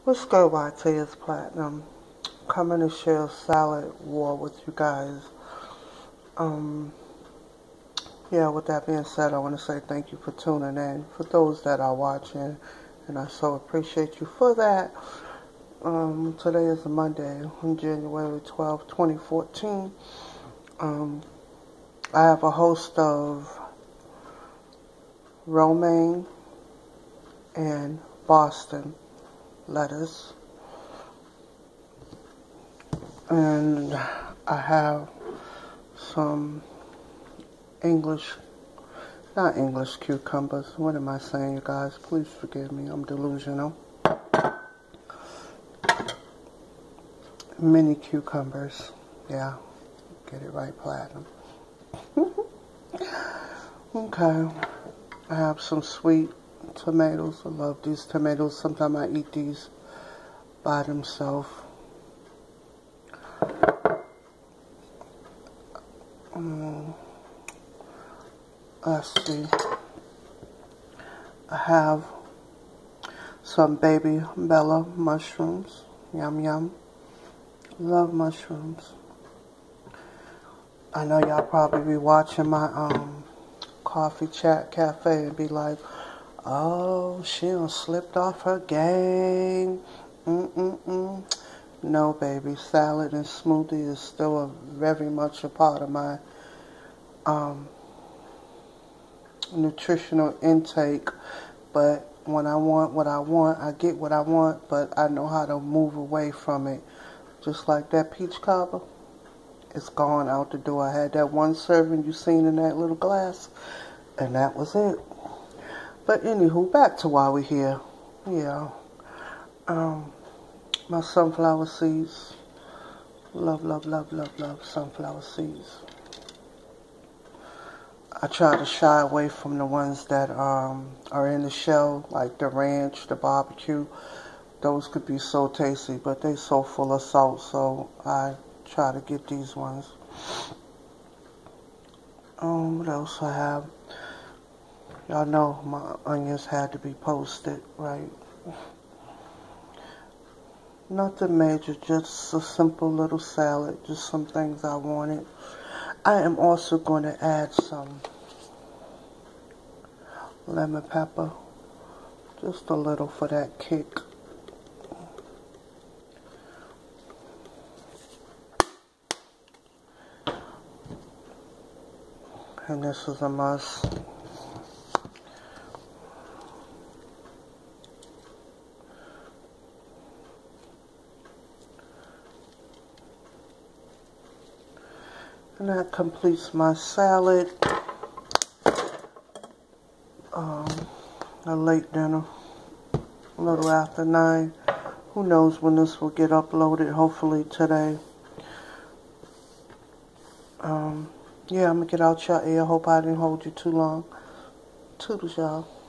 What's good, YT? Is Platinum. Coming to share a salad war with you guys. Um, yeah, with that being said, I want to say thank you for tuning in. For those that are watching, and I so appreciate you for that. Today is a Monday, on January 12th, 2014. I have a host of romaine and Boston lettuce. And I have some not English cucumbers. What am I saying, you guys? Please forgive me. I'm delusional. Mini cucumbers. Yeah, get it right, Platinum. Okay. I have some sweet tomatoes. I love these tomatoes. Sometimes I eat these by themselves. Let's see. I have some baby Bella mushrooms. Yum, yum. Love mushrooms. I know y'all probably be watching my coffee chat cafe and be like, oh, she done slipped off her game. No, baby. Salad and smoothie is still very much a part of my nutritional intake. But when I want what I want, I get what I want, but I know how to move away from it. Just like that peach cobbler, it's gone out the door. I had that one serving you seen in that little glass, and that was it. But anywho, back to why we're here. Yeah. My sunflower seeds. Love, love, love, love, love sunflower seeds. I try to shy away from the ones that are in the shell, like the ranch, the barbecue. Those could be so tasty, but they're so full of salt, so I try to get these ones. What else I have? Y'all know my onions had to be posted, right? Nothing major, just a simple little salad, just some things I wanted. I am also going to add some lemon pepper, just a little for that kick. And this is a must. And that completes my salad. A late dinner, a little after 9. Who knows when this will get uploaded, hopefully today. Yeah, I'm going to get out your ear. Hope I didn't hold you too long. Toodles, y'all.